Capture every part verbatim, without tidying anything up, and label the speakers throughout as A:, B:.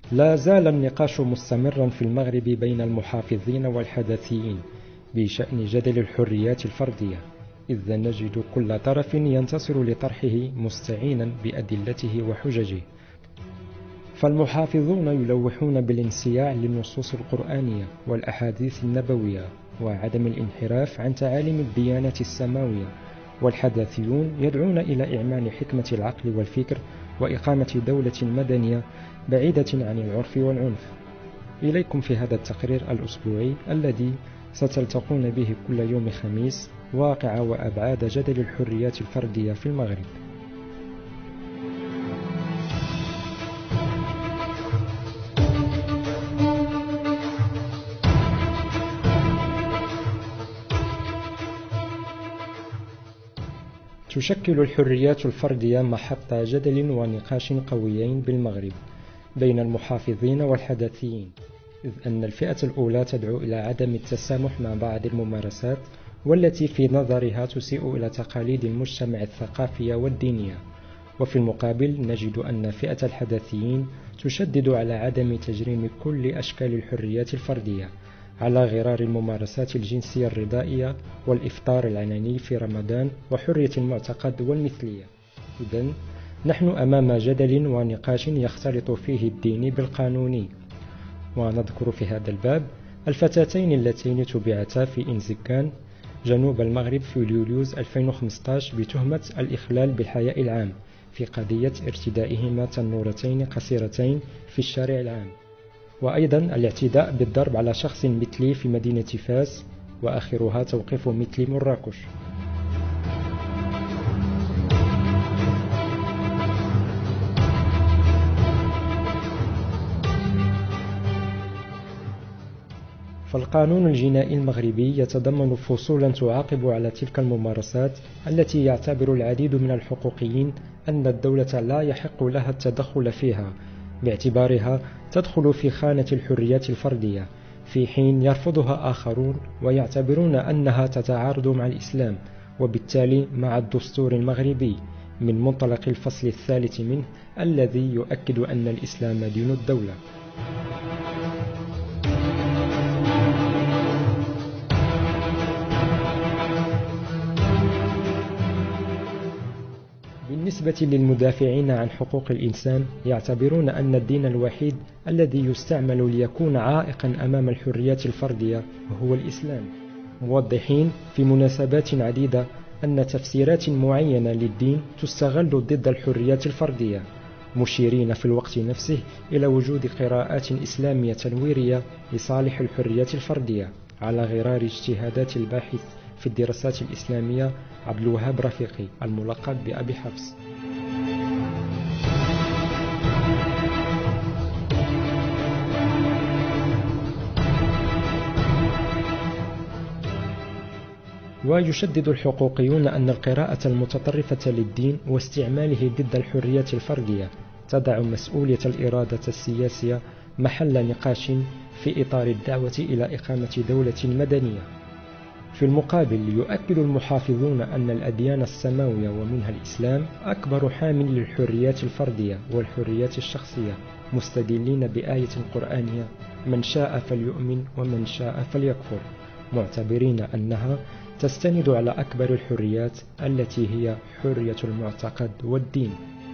A: لا زال النقاش مستمرا في المغرب بين المحافظين والحداثيين بشأن جدل الحريات الفردية، إذ نجد كل طرف ينتصر لطرحه مستعينا بأدلته وحججه. فالمحافظون يلوحون بالانصياع للنصوص القرآنية والأحاديث النبوية وعدم الانحراف عن تعاليم الديانة السماوية، والحداثيون يدعون إلى إعمال حكمة العقل والفكر وإقامة دولة مدنية بعيدة عن العرف والعنف. إليكم في هذا التقرير الأسبوعي الذي ستلتقون به كل يوم خميس واقع وأبعاد جدل الحريات الفردية في المغرب. تشكل الحريات الفردية محط جدل ونقاش قويين بالمغرب بين المحافظين والحداثيين، إذ أن الفئة الأولى تدعو إلى عدم التسامح مع بعض الممارسات والتي في نظرها تسيء إلى تقاليد المجتمع الثقافية والدينية، وفي المقابل نجد أن فئة الحداثيين تشدد على عدم تجريم كل أشكال الحريات الفردية على غرار الممارسات الجنسية الرضائية والإفطار العلني في رمضان وحرية المعتقد والمثلية. إذن نحن أمام جدل ونقاش يختلط فيه الديني بالقانوني. ونذكر في هذا الباب الفتاتين اللتين تبعتا في إنزكان جنوب المغرب في يوليوز ألفين وخمسة عشر بتهمة الإخلال بالحياء العام في قضية ارتدائهما تنورتين قصيرتين في الشارع العام، وأيضا الاعتداء بالضرب على شخص مثلي في مدينة فاس، وآخرها توقيف مثلي مراكش. فالقانون الجنائي المغربي يتضمن فصولا تعاقب على تلك الممارسات التي يعتبر العديد من الحقوقيين أن الدولة لا يحق لها التدخل فيها باعتبارها تدخل في خانة الحريات الفردية، في حين يرفضها آخرون ويعتبرون أنها تتعارض مع الإسلام وبالتالي مع الدستور المغربي من منطلق الفصل الثالث منه الذي يؤكد أن الإسلام دين الدولة. بالنسبة للمدافعين عن حقوق الإنسان يعتبرون أن الدين الوحيد الذي يستعمل ليكون عائقا أمام الحريات الفردية هو الإسلام، موضحين في مناسبات عديدة أن تفسيرات معينة للدين تستغل ضد الحريات الفردية، مشيرين في الوقت نفسه إلى وجود قراءات إسلامية تنويرية لصالح الحريات الفردية على غرار اجتهادات الباحث في الدراسات الإسلامية عبد الوهاب رفيقي الملقب بأبي حفص. ويشدد الحقوقيون أن القراءة المتطرفة للدين واستعماله ضد الحريات الفردية تضع مسؤولية الإرادة السياسية محل نقاش في إطار الدعوة إلى إقامة دولة مدنية. في المقابل يؤكد المحافظون أن الأديان السماوية ومنها الإسلام أكبر حامل للحريات الفردية والحريات الشخصية، مستدلين بآية قرآنية من شاء فليؤمن ومن شاء فليكفر، معتبرين أنها تستند على أكبر الحريات التي هي حرية المعتقد والدين.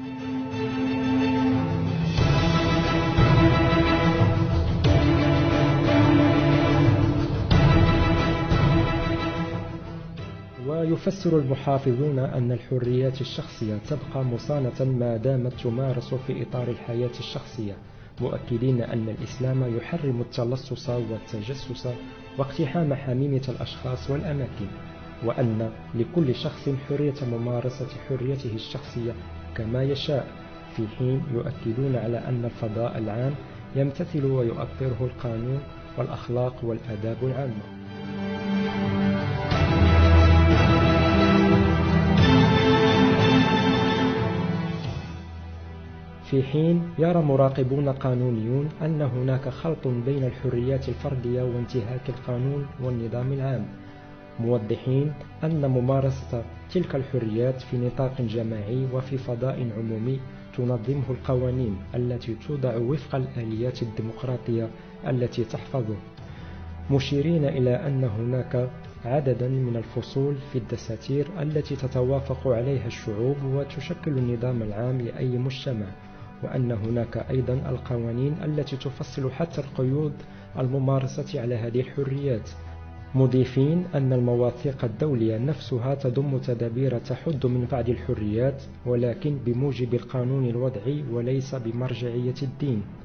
A: ويفسر المحافظون أن الحريات الشخصية تبقى مصانة ما دامت تمارس في إطار الحياة الشخصية، مؤكدين أن الإسلام يحرم التلصص والتجسس واقتحام حميمة الأشخاص والأماكن، وأن لكل شخص حرية ممارسة حريته الشخصية كما يشاء، في حين يؤكدون على أن الفضاء العام يمتثل ويؤطره القانون والأخلاق والآداب العامة. في حين يرى مراقبون قانونيون أن هناك خلط بين الحريات الفردية وانتهاك القانون والنظام العام، موضحين أن ممارسة تلك الحريات في نطاق جماعي وفي فضاء عمومي تنظمه القوانين التي توضع وفق الآليات الديمقراطية التي تحفظه، مشيرين إلى أن هناك عددا من الفصول في الدساتير التي تتوافق عليها الشعوب وتشكل النظام العام لأي مجتمع، وأن هناك أيضا القوانين التي تفصل حتى القيود الممارسة على هذه الحريات، مضيفين أن المواثيق الدولية نفسها تضم تدابير تحد من بعض الحريات ولكن بموجب القانون الوضعي وليس بمرجعية الدين.